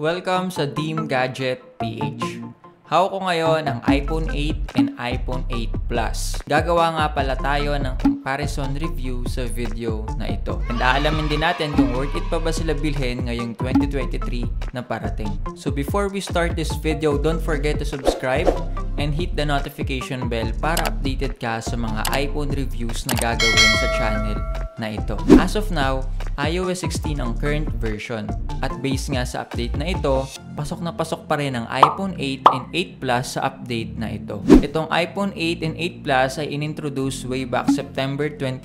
Welcome sa Team Gadget PH. Hawak ko ngayon ang iPhone 8 and iPhone 8 Plus. Gagawa nga pala tayo ng comparison review sa video na ito. And aalamin din natin kung worth it pa ba sila bilhin ngayong 2023 na parating. So before we start this video, don't forget to subscribe and hit the notification bell para updated ka sa mga iPhone reviews na gagawin sa channel na ito. As of now, iOS 16 ang current version. At based nga sa update na ito, pasok na pasok pa rin ang iPhone 8 and 8 Plus sa update na ito. Itong iPhone 8 and 8 Plus ay inintroduce way back September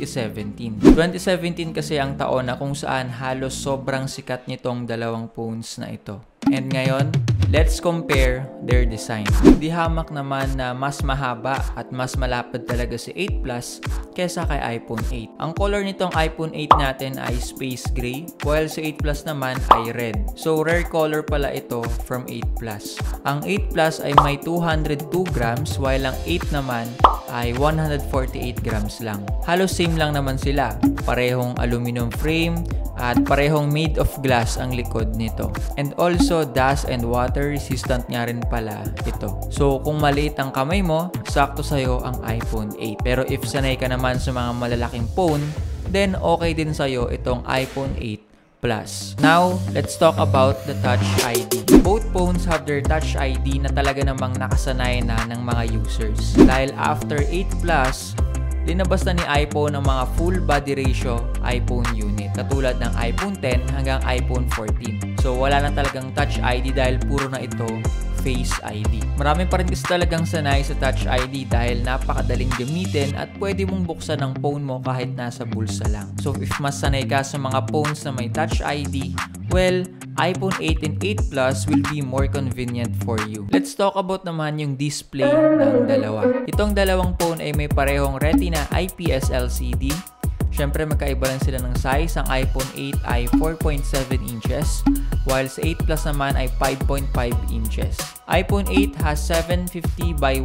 2017. 2017 kasi ang taon na kung saan halos sobrang sikat nitong dalawang phones na ito. And ngayon, let's compare their design. Di hamak naman na mas mahaba at mas malapad talaga si 8 Plus kesa kay iPhone 8. Ang color nitong iPhone 8 natin ay space gray, while si 8 Plus naman ay red. So rare color pala ito from 8 Plus. Ang 8 Plus ay may 202 grams, while ang 8 naman ay 148 grams lang. Halos same lang naman sila. Parehong aluminum frame at parehong made of glass ang likod nito. And also, dust and water resistant nga rin pala ito. So, kung maliit ang kamay mo, sakto sa'yo ang iPhone 8. Pero if sanay ka naman sa mga malalaking phone, then okay din sa'yo itong iPhone 8 Plus. Now, let's talk about the Touch ID. Both phones have their Touch ID na talaga namang nakasanay na ng mga users. Dahil after 8 Plus, linabas na ni iPhone ang mga full body ratio iPhone unit, katulad ng iPhone 10 hanggang iPhone 14. So wala na talagang Touch ID dahil puro na ito Face ID. Marami pa rin kasi talagang sanay sa Touch ID dahil napakadaling gamitin at pwede mong buksan ang phone mo kahit nasa bulsa lang. So if mas sanay ka sa mga phones na may Touch ID, well, iPhone 8 and 8 Plus will be more convenient for you. Let's talk about naman yung display ng dalawa. Itong dalawang phone ay may parehong Retina IPS LCD. Siyempre magkaiba lang sila ng size. Ang iPhone 8 ay 4.7 inches, while sa 8 Plus naman ay 5.5 inches. iPhone 8 has 750 by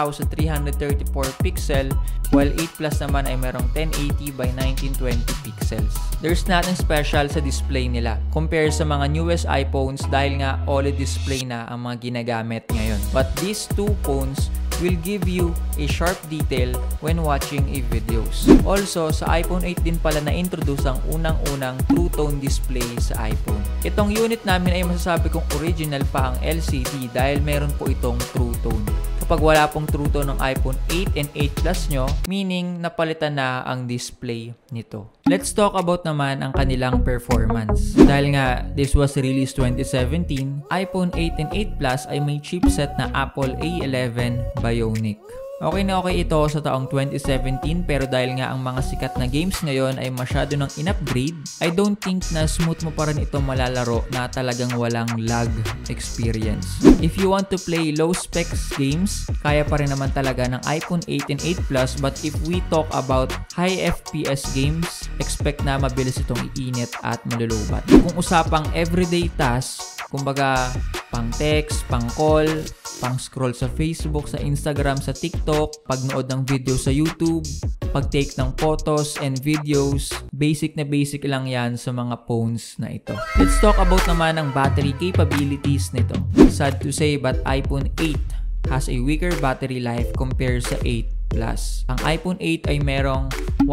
1334 pixel, while 8 Plus naman ay merong 1080 by 1920 pixels. There's nothing special sa display nila compared sa mga newest iPhones dahil nga OLED display na ang mga ginagamit ngayon. But these two phones will give you a sharp detail when watching a videos. Also, sa iPhone 8 din pala na-introduce ang unang-unang True Tone display sa iPhone. Itong unit namin ay masasabi kong original pa ang LCD dahil meron po itong True Tone. Kapag wala pong True Tone ng iPhone 8 and 8 Plus nyo, meaning napalitan na ang display nito. Let's talk about naman ang kanilang performance. Dahil nga this was released 2017, iPhone 8 and 8 Plus ay may chipset na Apple A11 Bionic. Okay na okay ito sa taong 2017 pero dahil nga ang mga sikat na games ngayon ay masyado nang in-upgrade, I don't think na smooth mo pa rin ito malalaro na talagang walang lag experience. If you want to play low specs games, kaya pa rin naman talaga ng iPhone 8 and 8 Plus, but if we talk about high FPS games, expect na mabilis itong iinit at malulubat. Kung usapang everyday tasks, kumbaga pang text, pang call, pang scroll sa Facebook, sa Instagram, sa TikTok, pagnood ng video sa YouTube, pag-take ng photos and videos, basic na basic lang yan sa mga phones na ito. Let's talk about naman ang battery capabilities nito. Sad to say but iPhone 8 has a weaker battery life compared sa 8 Plus. Ang iPhone 8 ay merong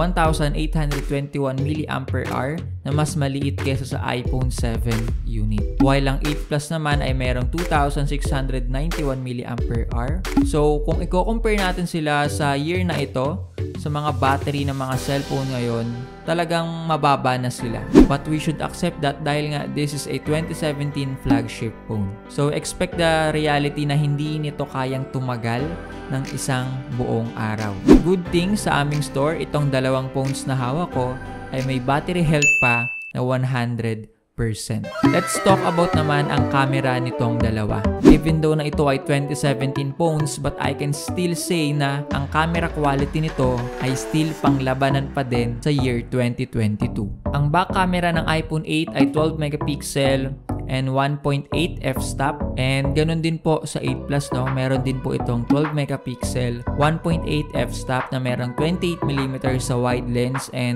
1,821 mAh na mas maliit kesa sa iPhone 7 unit. While ang 8 Plus naman ay merong 2,691 mAh. So kung i-compare natin sila sa year na ito, sa mga battery ng mga cellphone ngayon, talagang mababa na sila. But we should accept that dahil nga this is a 2017 flagship phone. So expect the reality na hindi nito kayang tumagal ng isang buong araw. Good thing sa aming store, itong dalawang phones na hawak ko ay may battery health pa na 100%. Let's talk about naman ang camera nitong dalawa. Even though na ito ay 2017 phones, but I can still say na ang camera quality nito ay still panglabanan pa din sa year 2022. Ang back camera ng iPhone 8 ay 12 megapixel and 1.8 f-stop, and ganun din po sa 8 Plus, no? Meron din po itong 12 megapixel, 1.8 f-stop na merong 28mm sa wide lens and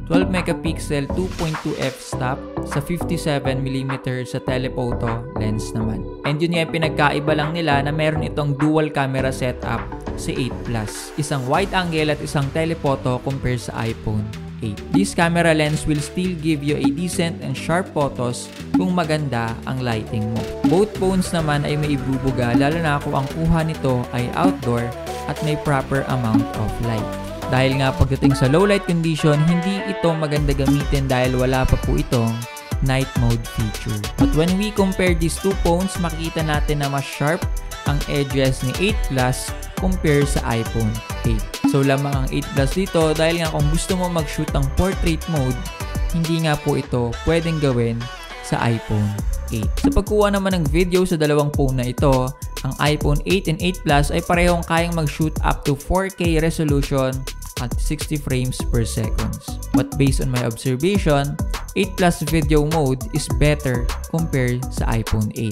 12 megapixel 2.2 f-stop sa 57mm sa telephoto lens naman. And yun nga yung pinagkaiba lang nila na meron itong dual camera setup sa 8 Plus. Isang wide angle at isang telephoto compare sa iPhone 8. This camera lens will still give you a decent and sharp photos kung maganda ang lighting mo. Both phones naman ay may ibubuga lalo na kung ang kuha nito ay outdoor at may proper amount of light. Dahil nga pagdating sa low light condition, hindi ito maganda gamitin dahil wala pa po itong night mode feature. But when we compare these two phones, makikita natin na mas sharp ang edges ni 8 Plus compare sa iPhone 8. So lamang ang 8 Plus dito dahil nga kung gusto mo mag-shoot ang portrait mode, hindi nga po ito pwedeng gawin sa iPhone 8. Sa pagkuha naman ng video sa dalawang phone na ito, ang iPhone 8 and 8 Plus ay parehong kayang mag-shoot up to 4K resolution at 60 frames per seconds. But based on my observation, 8 Plus video mode is better compared sa iPhone 8.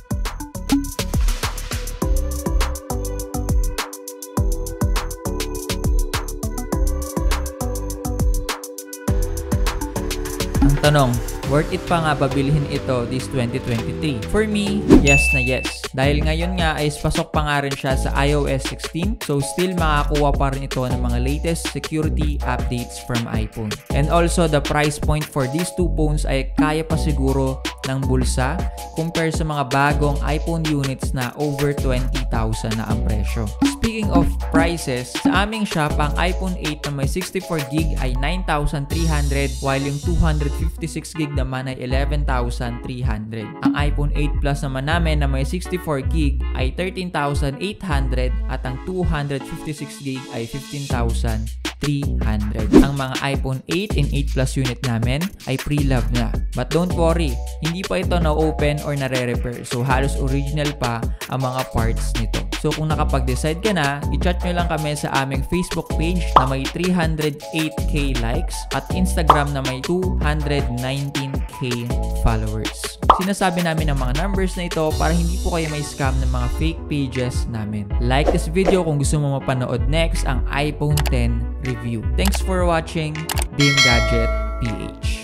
Ang tanong, worth it pa nga ba bilhin ito this 2023? For me, yes na yes. Dahil ngayon nga ay pasok pa nga rin siya sa iOS 16, so still makakuha pa rin ito ng mga latest security updates from iPhone. And also, the price point for these two phones ay kaya pa siguro ng bulsa compare sa mga bagong iPhone units na over 20,000 na ang presyo. Speaking of prices, sa aming shop, ang iPhone 8 na may 64GB ay 9,300 while yung 256GB naman ay 11,300. Ang iPhone 8 Plus naman namin na may 64GB ay 13,800 at ang 256GB ay 15,300. Ang mga iPhone 8 and 8 Plus unit namin ay pre-love na. But don't worry, hindi pa ito na-open or nare-repair. So halos original pa ang mga parts nito. So kung nakapag-decide ka na, i-chat nyo lang kami sa aming Facebook page na may 308k likes at Instagram na may 219k followers. Sinasabi namin ang mga numbers na ito para hindi po kayo may scam ng mga fake pages namin. Like this video kung gusto mo mapanood next ang iPhone 10 review. Thanks for watching, Beam Gadget PH.